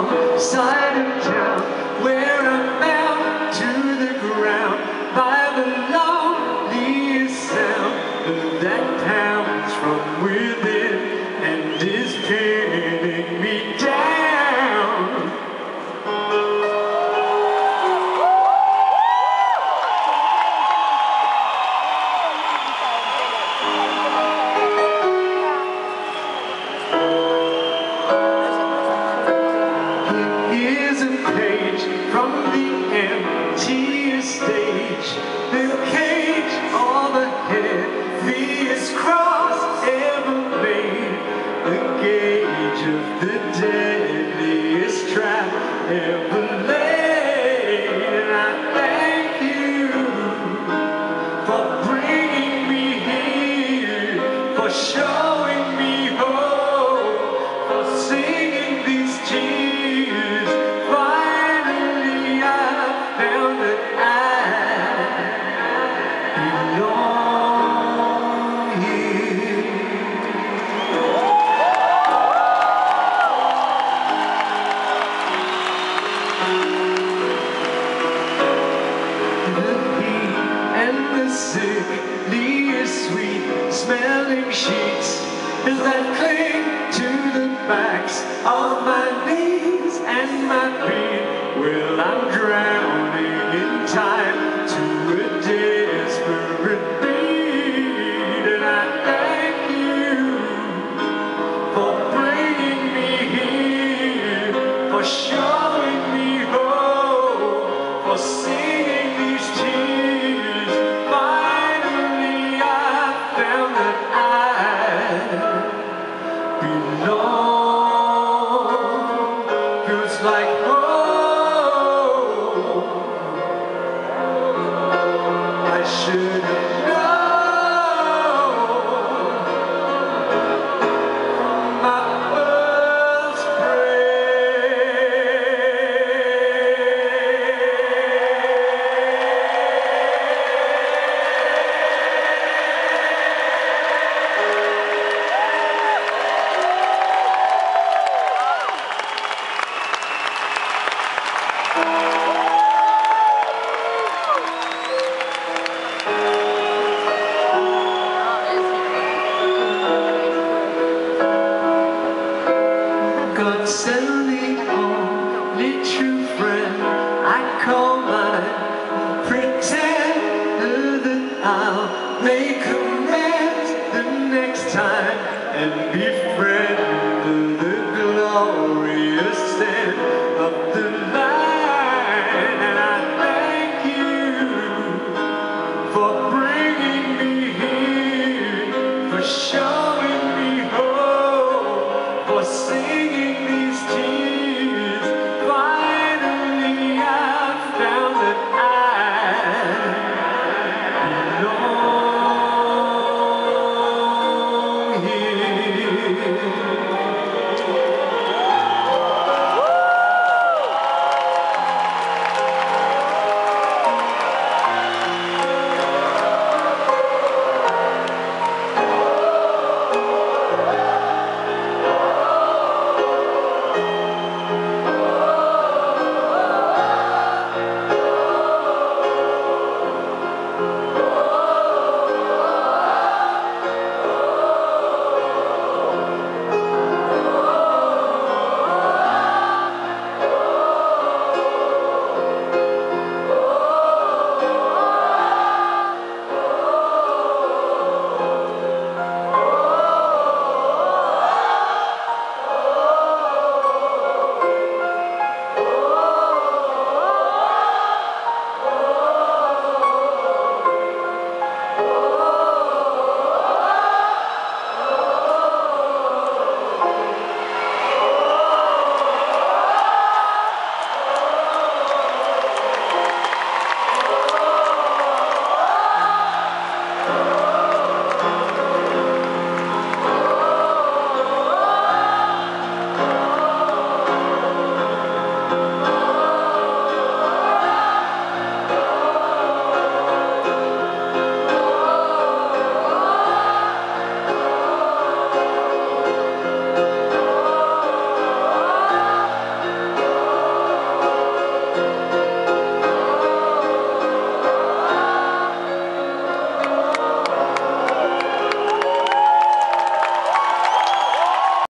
side of town where I'm bound to the ground by the loneliest sound that pounds from within and is pinning me down. Here's a page from the emptiest stage, the cage or the heaviest cross ever made, the gauge of the deadliest trap ever laid. And I thank you for bringing me here, for showing me hope, for singing these tears. Finally I found that I belong here. The heat and the sickliest sweet smelling sheets that cling to the backs of my knees and my feet. Well, I'm drowning in time to a desperate beat, and I thank you for bringing me here, for showing me hope, for singing these tears. Finally I found that I belong. Feels like home. I should have known from my first God send the only true friend I call mine. Pretend that I'll make amends the next time and befriend the glorious end of the line. And I thank you for bringing me here, for showing me hope, for singing